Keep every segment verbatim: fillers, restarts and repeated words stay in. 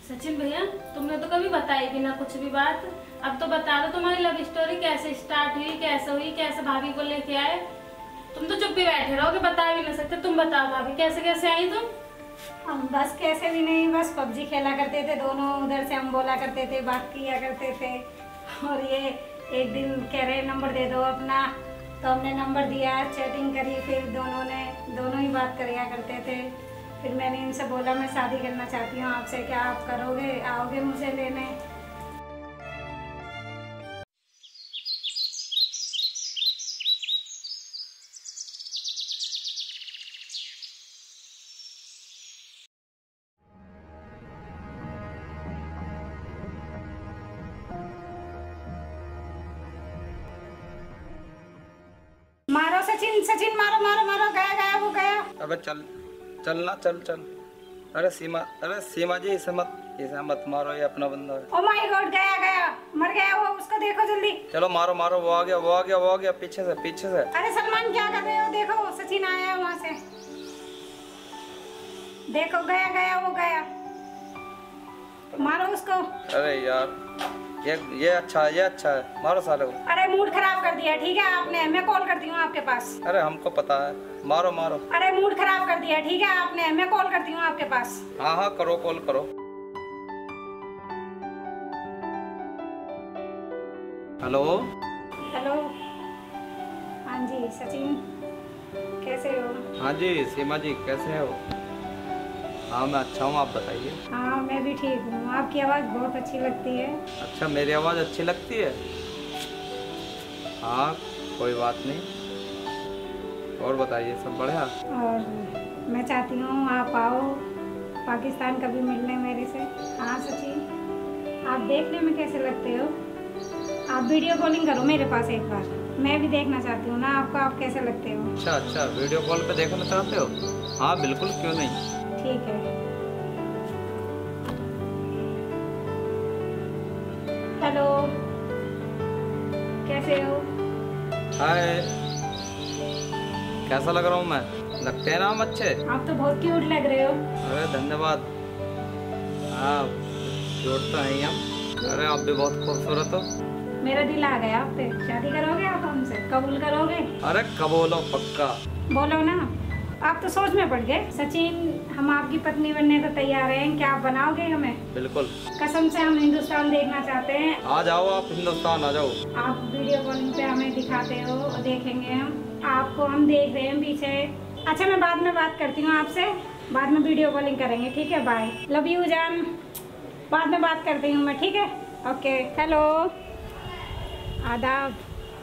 सचिन भैया, तुमने तो कभी बताई भी ना कुछ भी बात। अब तो बता दो तुम्हारी लव स्टोरी कैसे स्टार्ट हुई, कैसे हुई, कैसे भाभी को लेके आए। तुम तो चुप भी बैठे रहोगे, बता भी नहीं सकते। तुम बताओ भाभी, कैसे कैसे आई तुम? हम बस कैसे भी नहीं, बस पबजी खेला करते थे दोनों। उधर से हम बोला करते थे, बात किया करते थे। और ये एक दिन कह रहे नंबर दे दो अपना, तो हमने नंबर दिया, चैटिंग करी, फिर दोनों ने दोनों ही बात करिया करते थे। फिर मैंने इनसे बोला मैं शादी करना चाहती हूँ आपसे, क्या आप करोगे, आओगे मुझे लेने? मारो सचिन, सचिन मारो मारो मारो, गया गया वो गया। अबे चल चलना, चल चल। अरे सीमा, अरे सीमा जी इसे मत इसे मत मारो, ये अपना बंदा है। ओ माय गॉड, गया गया, मर गया वो, उसको देखो जल्दी। चलो मारो मारो, वो आ गया वो आ गया वो आ गया, पीछे से पीछे से। अरे सलमान क्या कर रहे हो, देखो सचिन आया है वहाँ से, देखो गया गया वो गया, मारो उसको। अरे यार ये ये अच्छा है, ये अच्छा है, मारो साले को। अरे मूड खराब कर दिया, ठीक है आपने, मैं कॉल करती हूँ आपके पास। अरे हमको पता है, मारो मारो। अरे मूड खराब कर दिया, ठीक है आपने, मैं कॉल करती हूँ आपके पास। हाँ हाँ करो, कॉल करो। हेलो हेलो, हाँ जी सचिन, कैसे हो? हाँ जी सीमा जी, कैसे हो? हाँ मैं अच्छा हूँ, आप बताइए। हाँ मैं भी ठीक हूँ, आपकी आवाज़ बहुत अच्छी लगती है। अच्छा, मेरी आवाज़ अच्छी लगती है? हाँ कोई बात नहीं, और बताइए सब बढ़िया? और मैं चाहती हूँ आप आओ पाकिस्तान कभी मिलने मेरे से। हाँ सचिन, आप देखने में कैसे लगते हो? आप वीडियो कॉलिंग करो मेरे पास एक बार, मैं भी देखना चाहती हूँ ना आपको, आप कैसे लगते हो। अच्छा अच्छा, वीडियो कॉल पे देखना चाहते हो? हाँ बिल्कुल, क्यों नहीं। ठीक है। हेलो, कैसे हो? हाय, कैसा लग रहा हूँ मैं? लगते हैं ना हम अच्छे? आप तो बहुत क्यूट लग रहे हो। अरे धन्यवाद। हाँ क्यूट तो हैं हम। अरे आप भी बहुत खूबसूरत हो। मेरा दिल आ गया आप पे, शादी करोगे आप हमसे, कबूल करोगे? अरे कबूलो पक्का। बोलो ना, आप तो सोच में पड़ गए। सचिन, हम आपकी पत्नी बनने को तैयार हैं, क्या आप बनाओगे हमें? बिल्कुल, कसम से हम हिंदुस्तान देखना चाहते हैं। आ जाओ आप हिंदुस्तान, आ जाओ। आप वीडियो कॉलिंग पे हमें दिखाते हो, देखेंगे हम आपको, हम देख रहे हैं पीछे। अच्छा मैं बाद में बात करती हूँ आपसे, बाद में वीडियो कॉलिंग करेंगे, ठीक है? बाय, लव यू जान, बाद में बात करती हूँ मैं, ठीक है? ओके। हेलो, आदाब।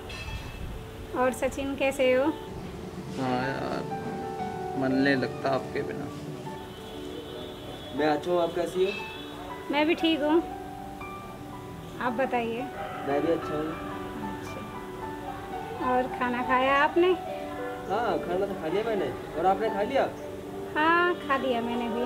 और सचिन कैसे हो? हाँ यार, मन नहीं लगता आपके बिना। मैं अच्छा हूँ, आप कैसी हो? मैं भी ठीक हूँ, आप बताइए। मैं भी अच्छा हूँ। अच्छा, और खाना खाया आपने? हाँ खाना तो खा लिया मैंने, और आपने खा लिया? हाँ खा लिया मैंने भी।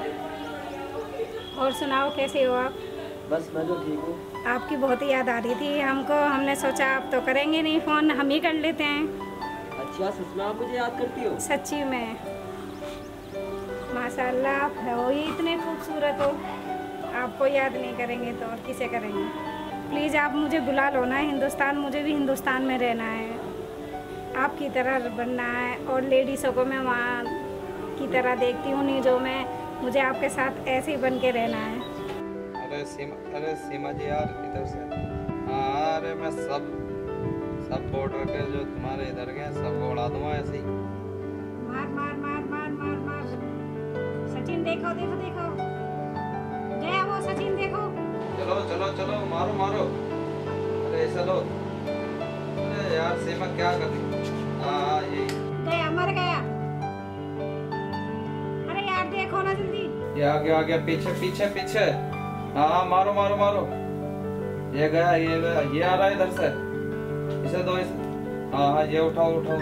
और सुनाओ कैसे हो आप? बस मैं तो ठीक हूँ। आपकी बहुत ही याद आ रही थी हमको, हमने सोचा आप तो करेंगे नहीं फ़ोन, हम ही कर लेते हैं। अच्छा सच में आप मुझे याद करती हो? सच्ची में, माशाल्लाह आप हो ही इतने खूबसूरत हो, आपको याद नहीं करेंगे तो और किसे करेंगे? प्लीज़ आप मुझे बुला लो ना हिंदुस्तान, मुझे भी हिंदुस्तान में रहना है, आपकी तरह बनना है। और लेडीज़ों को मैं वहाँ की तरह देखती हूँ न्यूज़ों में, मुझे आपके साथ ऐसे ही बन के रहना है। अरे सीमा, अरे सीमा जी यार इधर से। हाँ अरे मैं सब सब बॉर्डर के जो तुम्हारे इधर के सब उड़ा दूंगा ऐसे ही। मार मार मार मार मार मार। सचिन देखो देखो देखो, गया वो सचिन, देखो। चलो चलो चलो, मारो मारो। अरे ऐसा लो। अरे यार सीमा क्या कर रही? हाँ हाँ यही गया, मर गया। अरे यार देखो ना जल्दी। ये आ गया आ गया, पीछे पीछे पीछे। हाँ हाँ मारो मारो मारो। ये गया ये गया, ये आ रहा है इधर से, इसे दो इसे। हाँ हाँ ये उठाओ उठाओ।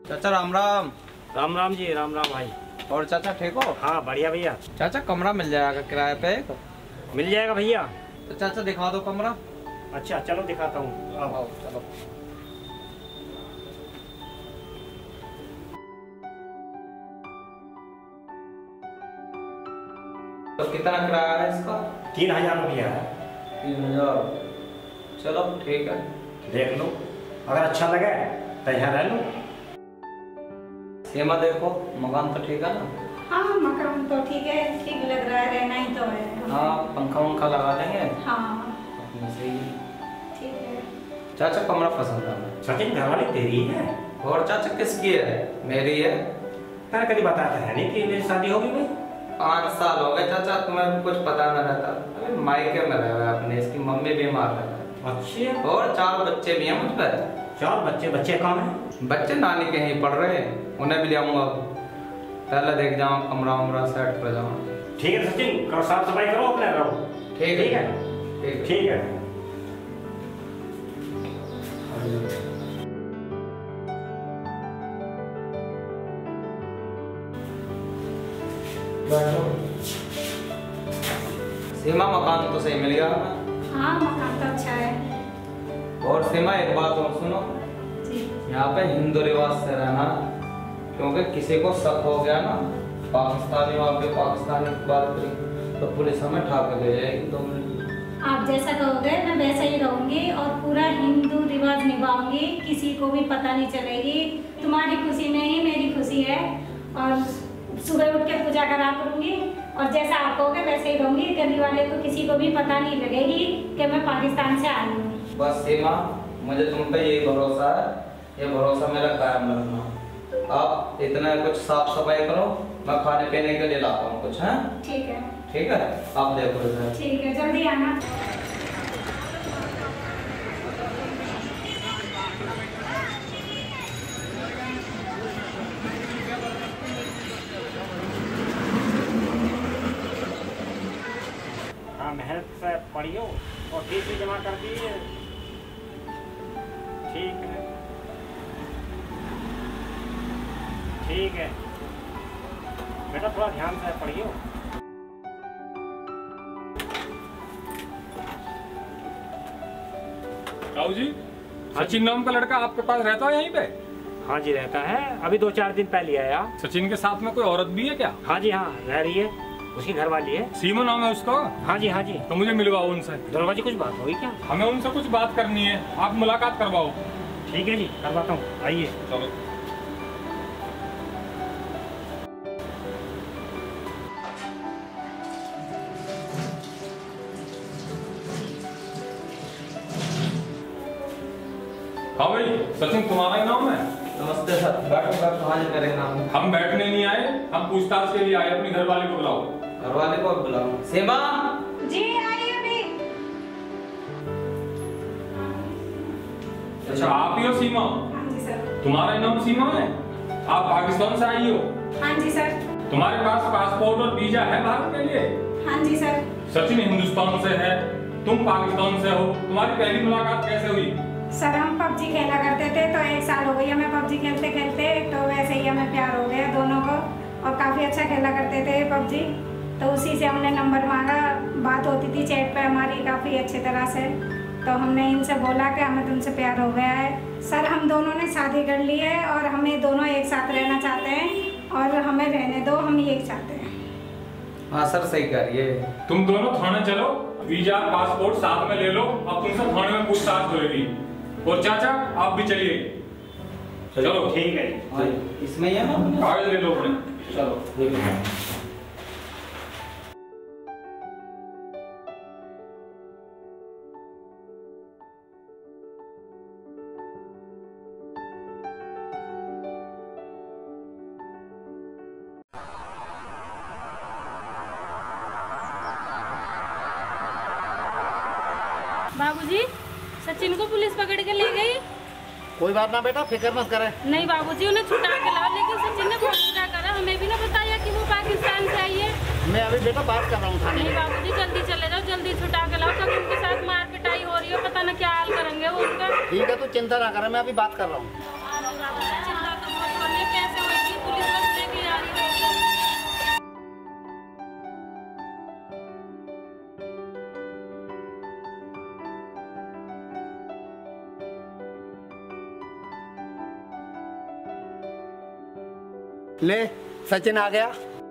चाचा राम राम। राम राम जी, राम राम भाई। और चाचा ठीक हो? हाँ बढ़िया भैया। चाचा कमरा मिल जाएगा किराए पे? मिल जाएगा भैया। तो चाचा दिखा दो कमरा। अच्छा चलो दिखाता हूँ। आओ चलो। तो कितना किराया है इसका? तीन हजार रुपया है। तीन हजार चलो ठीक है। देख लो, अगर अच्छा लगे तो यहाँ रह लो। सीमा देखो मकान तो ठीक है ना? हाँ मकान तो ठीक है, ठीक लग रहा है, रहना ही तो है। हाँ पंखा वंखा लगा देंगे। हाँ सही है। ठीक है। चाचा कमरा पसंद है हमें। सचिन घरवाली तेरी है? और चाचा किसकी है? मेरी है। मैंने कभी बताया है नहीं कि मेरी शादी होगी भाई। पाँच साल हो गए चाचा, तुम्हें कुछ पता न रहता। अभी मायके में रह रहा है अपने, इसकी मम्मी बीमार है। अच्छा। और चार बच्चे भी हैं मुझ पर। चार बच्चे? बच्चे कौन है? बच्चे नानी के ही पढ़ रहे हैं, उन्हें भी ले आऊंगा। पहले देख जाऊँ कमरा वमरा सेट कर जाऊँ। ठीक है सचिन, करो साफ सफाई करो अपने रहो। ठीक ठीक है है ठीक है। सीमा मकान तो सही मिल गया हमें। हाँ मकान तो अच्छा है। और सीमा एक बात और सुनो, यहाँ पे हिंदू रिवाज से रहना, क्योंकि किसी को शक हो गया ना पाकिस्तानी वहाँ पे पाकिस्तानी की बात करी तो पुलिस हमें उठा के ले जाएगी। दो मिनट। आप जैसा कहोगे मैं वैसा ही रहूंगी और पूरा हिंदू रिवाज निभाऊंगी, किसी को भी पता नहीं चलेगी। तुम्हारी खुशी में ही मेरी खुशी है। और सुबह उठ के पूजा करा करूंगी और जैसा आप कहोगे वैसे ही रहूंगी। गली वाले को किसी को भी पता नहीं लगेगी कि मैं पाकिस्तान से आई हूँ। बस सीमा मुझे तुम पे यही भरोसा है, ये भरोसा मेरा कायम रखना। आप इतना कुछ साफ सफाई करो, मैं खाने पीने के लिए लाता हूँ कुछ। है ठीक है। ठीक है आप देखो इधर। ठीक है जल्दी आना। हाँ मेहनत से पढ़ियो और फीस भी जमा कर दिए। ठीक है ठीक है बेटा, थोड़ा ध्यान से पढ़ियो। राव जी, सचिन नाम का लड़का आपके पास रहता है यहीं पे? हाँ जी रहता है, अभी दो चार दिन पहले आया। सचिन के साथ में कोई औरत भी है क्या? हाँ जी हाँ रह रही है, उसकी घरवाली है। सीमा नाम है उसका? हाँ जी हाँ जी। तो मुझे मिलवाओ उनसे। दरोगा जी कुछ बात होगी क्या? हमें उनसे कुछ बात करनी है, आप मुलाकात करवाओ। ठीक है जी करवाता हूँ, आइए। चलो। हाँ भाई सचिन तुम्हारा ही नाम है? नमस्ते सर। बैठो बैठो। हाँ जी मेरे नाम। हम बैठने नहीं आए, हम पूछताछ के लिए आए। अपनी घरवाली को बुलाओ। घरवाले को बुलाओ। सीमा। जी आई अभी। अच्छा आप ही हो सीमा? हाँ जी सर। तुम्हारा ही नाम सीमा है? आप पाकिस्तान से आई हो? हाँ जी सर। तुम्हारे पास पासपोर्ट और वीजा है भारत के लिए? हाँ जी सर। सचिन हिंदुस्तान से है, तुम पाकिस्तान से हो। तुम्हारी पहली मुलाकात कैसे हुई? सर हम पबजी खेला करते थे तो एक साल हो गई हमें पबजी खेलते खेलते, तो वैसे ही हमें प्यार हो गया दोनों को और काफ़ी अच्छा खेला करते थे पबजी। तो उसी से हमने नंबर मांगा, बात होती थी चैट पे हमारी काफ़ी अच्छी तरह से। तो हमने इनसे बोला कि हमें तुमसे प्यार हो गया है। सर हम दोनों ने शादी कर ली है और हमें दोनों एक साथ रहना चाहते हैं और हमें रहने दो, हम एक चाहते हैं। हाँ सर सही करिए। तुम दोनों थाने चलो, वीजा पासपोर्ट साथ में ले लो, अब तुमसे थाने में पूछताछ होगी। और चाचा आप भी चलिए। चलो ठीक है हाँ, इसमें ही है ना? कागज ले लो अपने। चलो। बाबूजी सचिन को पुलिस पकड़ के ले गई। कोई बात ना बेटा, फिक्र मत करे। नहीं बाबूजी उन्हें छुटा के लाओ, लेकिन सचिन ने बहुत बुरा करा, हमें भी ना बताया कि वो पाकिस्तान से आई है। मैं अभी बेटा बात कर रहा हूँ थाने नहीं में। बाबूजी जल्दी चले जाओ, जल्दी छुटा के लाओ, तब उनके साथ मार पिटाई हो रही है, पता ना क्या हाल करेंगे वो उनका। ठीक है तू चिंता ना करे, मैं अभी बात कर रहा हूँ। चिंता तो बहुत ले सचिन आ गया।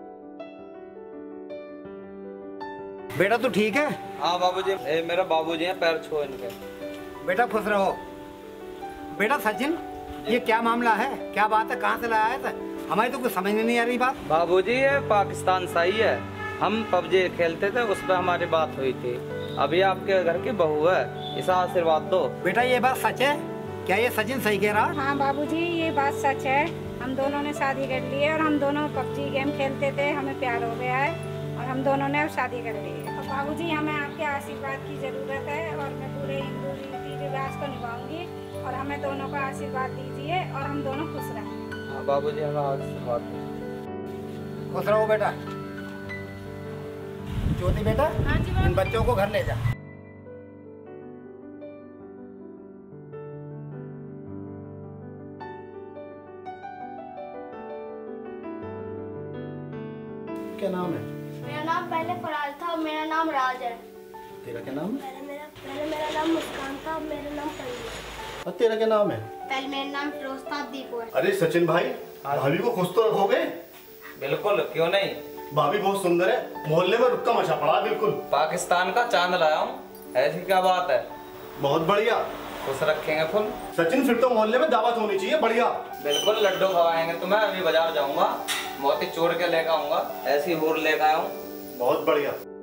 बेटा तू ठीक है? हाँ बाबूजी, ए, मेरा बाबूजी हैं, पैर छो इनके। बेटा खुश रहो। बेटा सचिन, ये क्या मामला है, क्या बात है, कहाँ से लाया है? हमारी तो कुछ समझ में नहीं आ रही बात। बाबूजी ये पाकिस्तान सही है, हम पबजी खेलते थे, उस पर हमारी बात हुई थी। अभी आपके घर की बहू है, इसे आशीर्वाद दो। बेटा ये बात सच है? क्या ये सचिन सही कह रहा? हाँ बाबूजी, ये बात सच है। हम दोनों ने शादी कर ली है और हम दोनों पबजी गेम खेलते थे, हमें प्यार हो गया है और हम दोनों ने अब शादी कर ली है। तो बाबूजी हमें आपके आशीर्वाद की जरूरत है और मैं पूरे हिंदू रीति रिवाज को निभाऊंगी और हमें दोनों का आशीर्वाद दीजिए और हम दोनों खुश रहें। हाँ बाबूजी, हमें आशीर्वाद दो। खुश रहो बेटा। ज्योति बेटा, हाँ जी बाबू। इन बच्चों को घर ले जा। क्या नाम है? मेरा नाम पहले फराज था, अब मेरा नाम राज है। तेरा क्या नाम है? पहले मेरा पहले मेरा नाम मुस्कान था, अब मेरा नाम परी है। और तेरा क्या नाम है? पहले मेरा नाम फिरोज था, अब दीपू है। अरे सचिन भाई, भाभी को खुश तो रखोगे? बिल्कुल, क्यों नहीं। भाभी बहुत सुंदर है, मोहल्ले में रुक्का मचा पड़ा। बिल्कुल पाकिस्तान का चांद लाया हूँ, ऐसी क्या बात है। बहुत बढ़िया। खुश रखेंगे फुल। सचिन फिर तो मोहल्ले में दावत होनी चाहिए। बढ़िया। बिल्कुल, लड्डू खवाएंगे तुम्हें। अभी बाजार जाऊंगा, मोती चोर के लेकर आऊंगा, ऐसी हूर लेकर आया हूँ। बहुत बढ़िया।